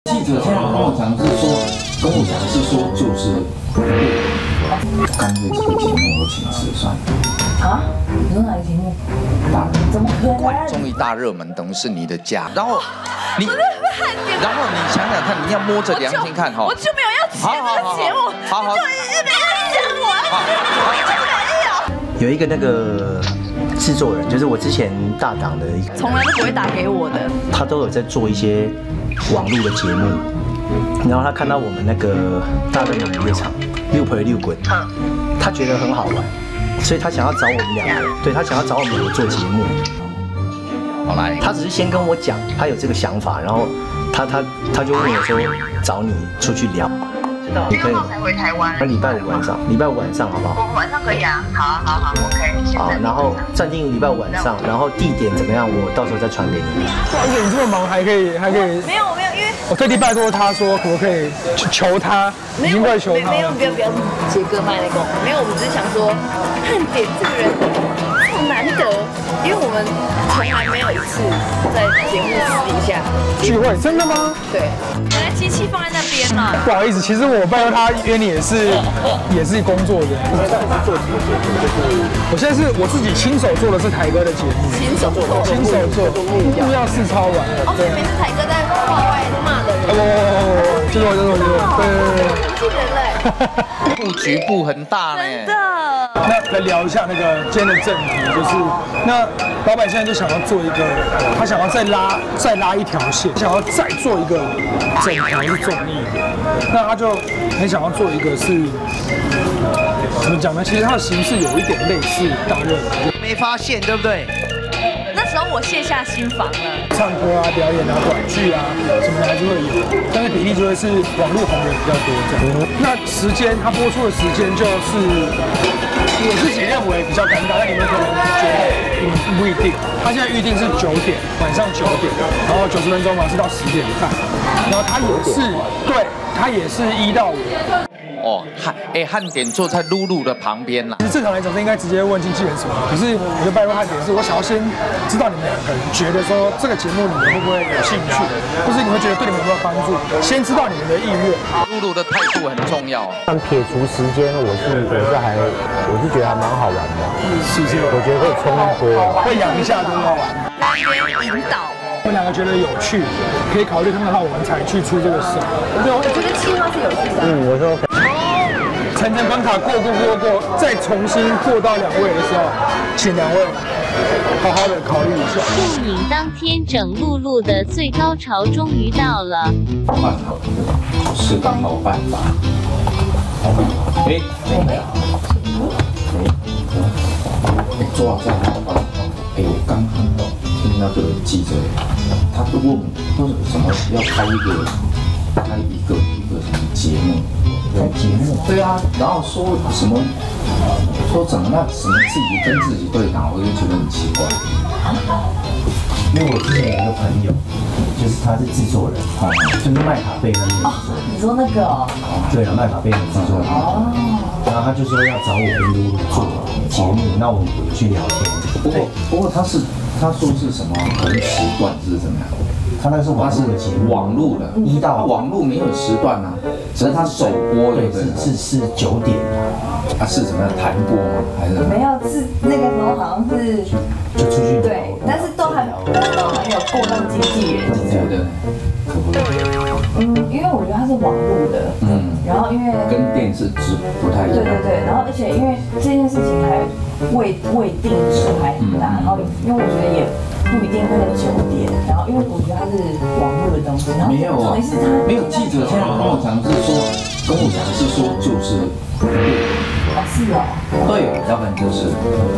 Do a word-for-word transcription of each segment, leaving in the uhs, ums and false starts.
记者现在跟我讲是说，跟我讲是说就是，干脆这个节目我请吃算了。 啊？你说哪个节目？ 大热。 怎么可能？ 综艺大热门，等于是你的家。然后你，然后你想想看，你要摸着良心看哈。 我就没有要钱这个节目， 好好， 就一直没有讲我，我就没有。 有一个那个制作人，就是我之前大档的一个， 从来都不会打给我的。 他都有在做一些网络的节目，然后他看到我们那个大热门夜场六陪六滚，他觉得很好玩，所以他想要找我们两个，对他想要找我们两个做节目。 好来， 他只是先跟我讲，他有这个想法，然后他他他就问我说找你出去聊。你可以才回台湾。 那礼拜五晚上，礼拜五晚上好不好？ 我晚上可以啊，好啊，好好 ，OK。 好，然后暂定礼拜五晚上，然后地点怎么样，我到时候再传给你。 而且你这么忙，还可以还可以。 没有没有，因为我特地拜托他说，可不可以求他，已经快求他了。 没有，不要不要，杰哥卖那个，没有，我们只是想说，汉典这个人好难得，因为我们从来没有一次在节目私底下聚会，真的吗？ 对，原来机器放在那边了。 不好意思，其实我拜托他约你也是也是工作的。我现在是我自己亲手做的是台哥的节目， 亲手做， 亲手做，木曜四超玩。 哦，所以每次台哥在话外骂的人， 哦，就是我，就是我，就是我，对对对。 经纪人嘞， 布局布很大呢。 真的。 那来聊一下那个今天的正题，就是那老板现在就想要做一个，他想要再拉再拉一条线，想要再做一个整条是综艺的，那他就很想要做一个是怎么讲呢？其实它的形式有一点类似大热门， 没发现对不对？ 那时候我卸下心防了， 唱歌啊、表演啊、短剧啊什么的还是会有，但是比例就会是网络红人比较多这样。那时间它播出的时间就是我自己认为比较尴尬，但你们可能觉得嗯不一定。它现在预定是九点，晚上九点，然后九十分钟嘛是到十点半，然后它也是对，它也是一到五。 哦，汉哎汉典坐在露露的旁边啦。 其实正常来讲，是应该直接问经纪人什么，可是我就拜托汉典是，我想要先知道你们两个人觉得说这个节目你们会不会有兴趣，或是你会觉得对你们有没有帮助，先知道你们的意愿。 露露的态度很重要。 但撇除时间，我是我是还我是觉得还蛮好玩的， 是不是？ 我觉得可以冲一波， 会养一下，对不对？ 来边引导。 我们两个觉得有趣，可以考虑看看的话，我们才去出这个手。 我觉得计划是有趣的。 嗯，我说。 层层关卡过过过过，再重新过到两位的时候，请两位好好的考虑一下。 录影当天，整露露的最高潮终于到了。 办好是个好办法。哎，哎，哎，坐好坐好。哎，我刚刚听那个记者，他问我为什么要开一个开一个一个什么节目？开节目？对啊，然后说什么说怎么那什么自己跟自己对打，我就觉得很奇怪。 因为我之前有一个朋友，就是他是制作人，啊，就是麦卡贝恩的制作人。 你说那个哦？ 对啊，麦卡贝恩的制作人。哦。然后他就说要找我跟露露做节目，那我们有去聊天。 不过不过他是他说是什么同时段是怎么样？ 他那是网络的节目， 网络的， 一到网络没有时段啊，只是他首播对，是是是九点。 啊，是怎么样弹播吗？还是没有，是那个时候好像是就出去对，但是都还但是都还没有过到经纪人。 你觉得可不可以？ 嗯，因为我觉得它是网络的，嗯，然后因为跟电视直不太一样。 对对对，然后而且因为这件事情还未未定数还很大，然后因为我觉得也不一定会有九点，然后因为我觉得它是网络的东西，然后没有啊，没有记者现在跟我讲是说，跟我讲是说就是哦是哦， 对，要不然就是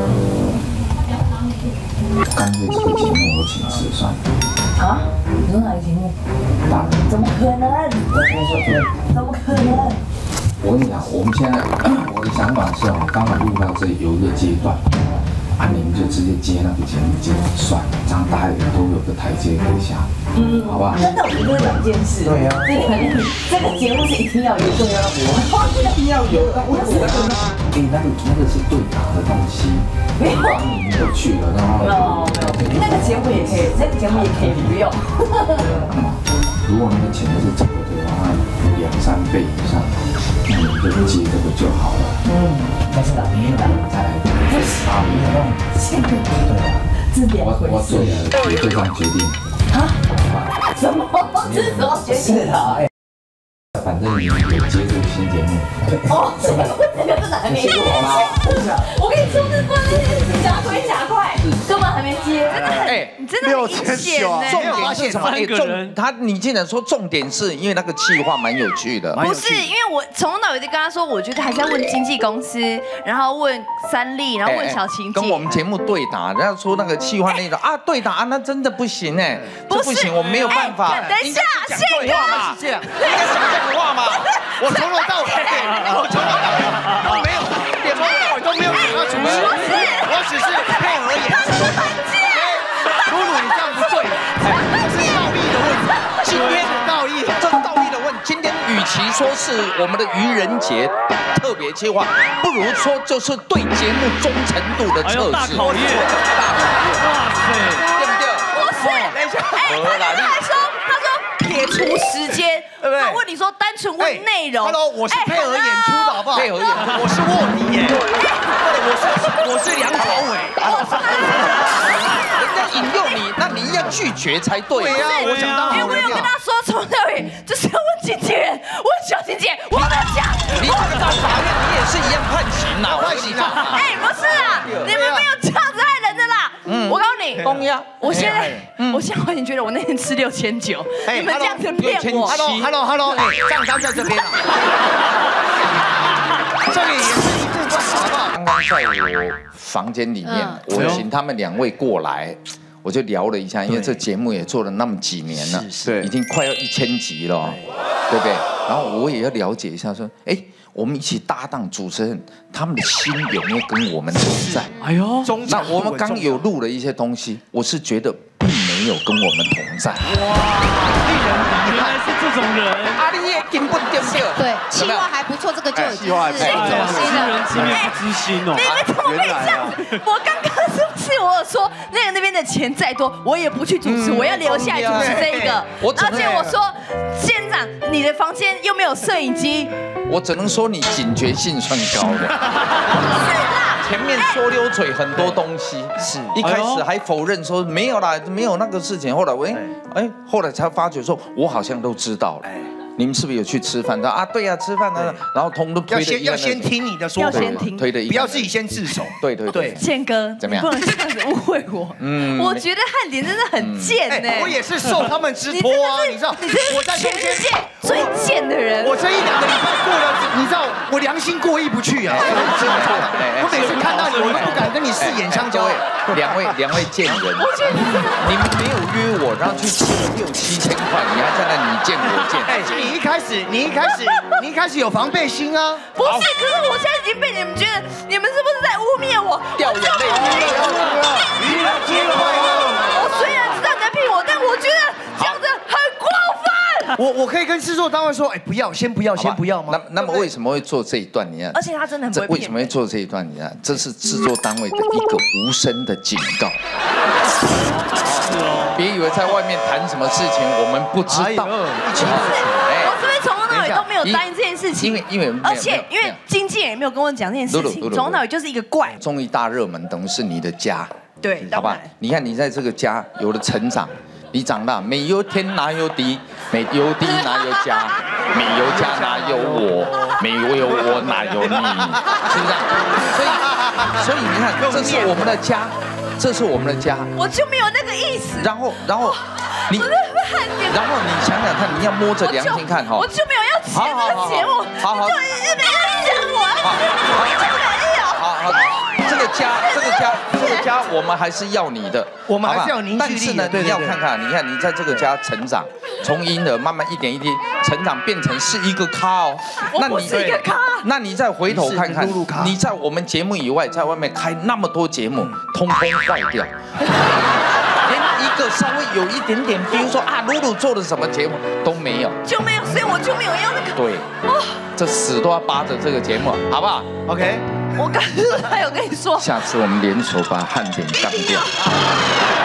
干脆这个节目我请吃算了。 啊？你说哪个节目？ 大人。 怎么可能？怎么可能？ 我跟你讲，我们现在我的想法是哦，刚好录到这有一个阶段，啊，你们就直接接那个节目接算了，这样大家都有个台阶可以下，嗯，好不好？ 那但我觉得这两件事， 对呀， 这个这个节目是一定要有，重要要有， 一定要有。那我我那个，哎，那个那个是对打的东西，没有，你没有去了，然后没有没有，那个节目也可以，那个节目也可以不用。 如果那个钱是这个的话，两三倍以上，那你就接这个就好了。嗯， 但是没有再来八米的， 现在对啊，这点我我做的这张决定啊？什么？这是什么决定？是啊，哎。 反正你有接这个新节目哦，这个这个真的还没接。我跟你说，这关键是假鬼假怪，根本还没接。 哎， 你真的很阴险呢。 重点是什么？哎，重他你竟然说重点是因为那个企划蛮有趣的。 不是，因为我从头到尾就跟他说，我觉得还是要问经纪公司，然后问三立，然后问小晴姐。 跟我们节目对打，人家说那个企划那种啊对打啊，那真的不行哎，这不行，我没有办法。 等一下，宪哥是这样，应该是这样话嘛。我从头到尾，我从头到尾都没有，从头到尾都没有讲到主持人，我只是配合演出。露露，你这样不对，这是道义的问题。今天道义，这是道义的问题。今天与其说是我们的愚人节特别计划，不如说就是对节目忠诚度的测试。大考验，大考验，哇塞，对不对？ 不是，等一下，哎，他还说，他说撇除时间。 他问你说单纯问内容 ，Hello， 我是配合演出的好不好？配合演出，我是卧底耶，我是我是梁朝伟，人家引诱你，那你要拒绝才对呀。 我想当好人。因为我有跟他说，从头到尾就是要问经纪人，问小晴姐，我跟他讲， 你这个到法院你也是一样判刑呐，判刑啊！ 哎，不是啊，你们没有这样子害人的啦。嗯，我告诉你， 公鸭， 我现在我现在完全觉得我那天吃六千九，你们这样子骗我。 Hello，Hello， 哎，账单在这边啊，这里也是一部分，好不好？刚刚在我房间里面，我请他们两位过来，我就聊了一下，因为这节目也做了那么几年了，对，已经快要一千集了，对不对？然后我也要了解一下，说，哎，我们一起搭档主持人，他们的心有没有跟我们同在？哎呦，那我们刚有录了一些东西，我是觉得并没有跟我们同在。哇，令人遗憾是这种人。 根本对不对？ 对，气话还不错，这个就已经是知人知面不知心哦。你们怎么可以这样子？我刚刚是不是我有说那个那边的钱再多，我也不去主持，我要留下来主持这一个。而且我说，县长，你的房间又没有摄影机。 我只能说你警觉性算高的。是啦。前面说溜嘴很多东西，是一开始还否认说没有啦，没有那个事情。后来我哎哎，后来才发觉说，我好像都知道了。 你们是不是有去吃饭？啊，对呀、啊，吃饭呢，然后通都推的。 要先听你的说法， 要先听， 推的， 不要自己先自首。 对对对， 宪哥， 怎么样？ 不能这样子误会我。嗯，我觉得汉典真的很贱呢。 我也是受他们之托啊，你知道， 你这是全世界最贱的人。 我这一两个礼拜过了，你知道，我良心过意不去啊。我每次看到你，我都不敢跟你四眼相交。 两位两位贱人，你们没有约我，然后去吃了六七千块，你还在那你贱我贱。 哎，你一开始你。 你一开始，你一开始有防备心啊？ 不是，可是我现在已经被你们觉得，你们是不是在污蔑我？ 掉眼泪， 娱乐机会我虽然知道你在骗我，但我觉得这样子很过分。 我我可以跟制作单位说，哎，不要，先不要，先不要吗？ 那那么为什么会做这一段？你看， 而且他真的很不会骗。 为什么会做这一段？你看，这是制作单位的一个无声的警告。是哦，别以为在外面谈什么事情我们不知道。一起都没有答应这件事情， 因为因为而且因为经纪人也没有跟我讲这件事情，从头到尾就是一个怪。 综艺大热门等于是你的家， 对， 好吧？你看你在这个家有了成长，你长大没有天哪有地，没有地哪有家，没有家哪有我，没有我哪有你，是不是？所以所以你看，这是我们的家，这是我们的家， 我就没有那个意思。 然后然后你。然后你想想看，你要摸着良心看哈， 我就没有要钱这个节目， 好好， 就一直没有讲我，就没有。 好好，这个家，这个家，这个家，我们还是要你的， 我们还是要凝聚力。 但是呢，你要看看，你看你在这个家成长，从婴儿慢慢一点一滴成长，变成是一个咖哦。 那你是一个咖， 那你再回头看看，你在我们节目以外，在外面开那么多节目，通通坏掉。一个稍微有一点点，比如说啊，露露做了什么节目都没有， 就没有，所以我就没有要那个。 对，这死都要扒着这个节目，好不好 ？OK， 我刚才有跟你说， 下次我们联手把汉典干掉。